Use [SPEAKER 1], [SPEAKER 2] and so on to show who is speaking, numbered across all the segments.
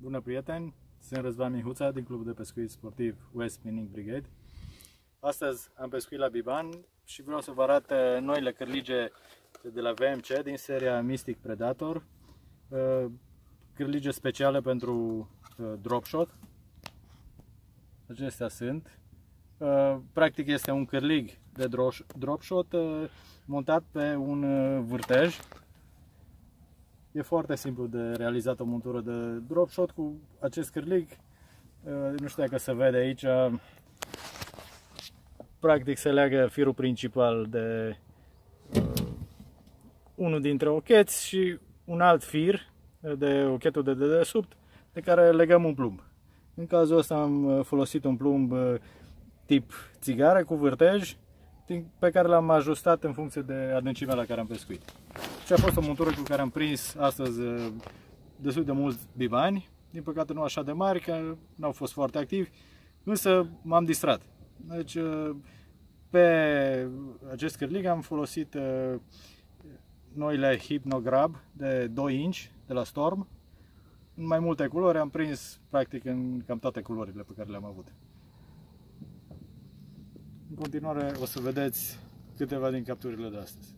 [SPEAKER 1] Bună, prieteni! Sunt Răzvan Mihuța din Clubul de Pescuit Sportiv West Spinning Brigade. Astăzi am pescuit la Biban și vreau să vă arăt noile cârlige de la VMC din seria Mystic Predator. Cârlige speciale pentru drop shot. Acestea sunt. Practic este un cârlig de drop shot montat pe un vârtej. E foarte simplu de realizat o montură de drop shot cu acest cârlig. Nu știu dacă se vede aici. Practic se leagă firul principal de unul dintre ocheți și un alt fir de ochetul de dedesubt de care legăm un plumb. În cazul ăsta am folosit un plumb tip țigară cu vârtej pe care l-am ajustat în funcție de adâncimea la care am pescuit. Și a fost o montură cu care am prins astăzi destul de mulți bibani, din păcate nu așa de mari, că n-au fost foarte activi, însă m-am distrat. Deci pe acest cârlig am folosit noile Hypno-Grab de 2 inch de la Storm. În mai multe culori, am prins practic în cam toate culorile pe care le-am avut. În continuare o să vedeți câteva din capturile de astăzi.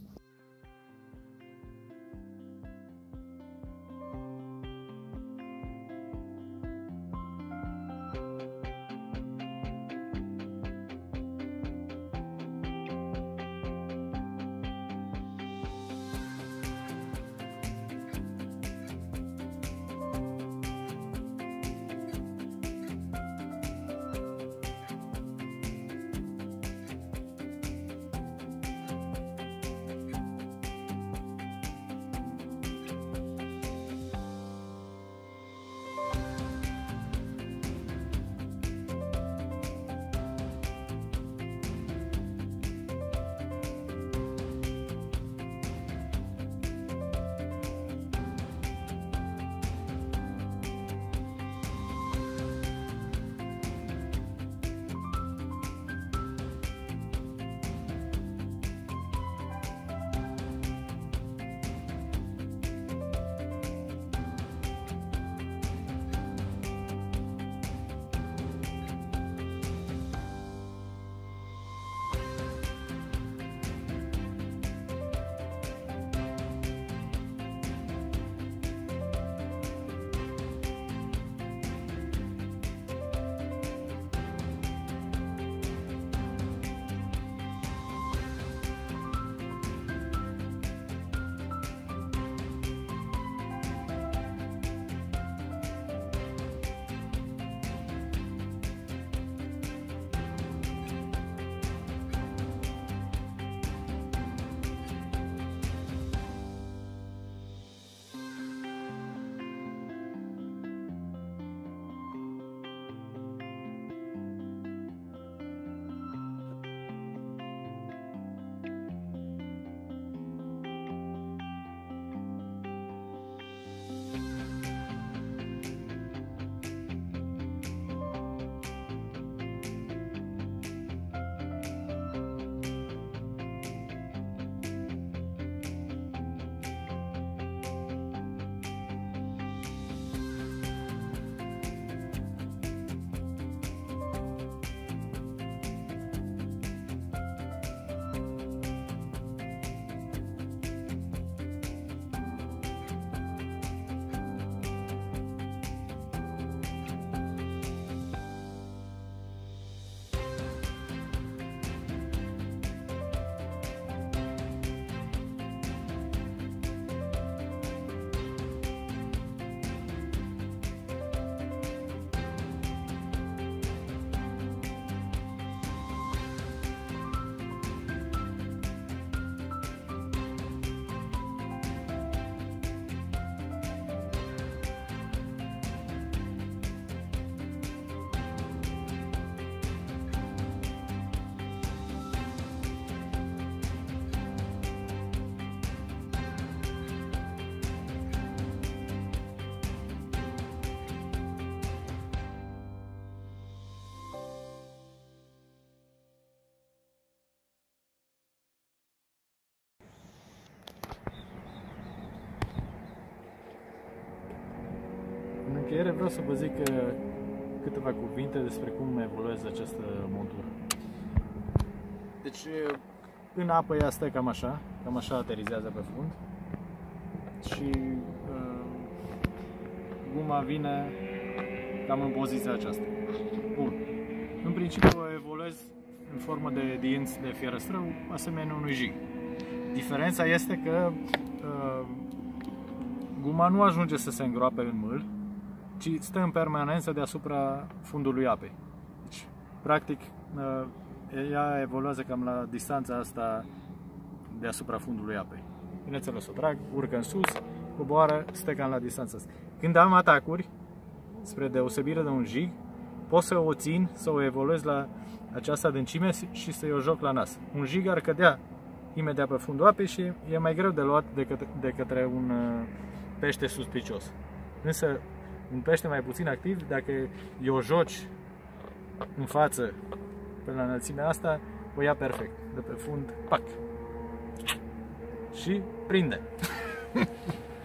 [SPEAKER 1] încheiere vreau să vă zic câteva cuvinte despre cum evoluează această montură. Deci, în apă ea stă cam așa aterizează pe fund și guma vine cam în poziția aceasta. Bun. În principiu o evoluez în formă de dinți de fierăstrău, asemenea unui jig. Diferența este că guma nu ajunge să se îngroape în mâl, ci stă în permanență deasupra fundului apei. Deci, practic, ea evoluează cam la distanța asta deasupra fundului apei. Bineînțeles, o trag, urcă în sus, coboară, stă cam la distanța asta. Când am atacuri, spre deosebire de un jig, pot să o țin, să o evoluez la această adâncime și să-i o joc la nas. Un jig ar cădea imediat pe fundul apei și e mai greu de luat de către un pește suspicios. Însă, un pește mai puțin activ, dacă o joci în față pe la înălțimea asta, o ia perfect. De pe fund, pac! Și prinde!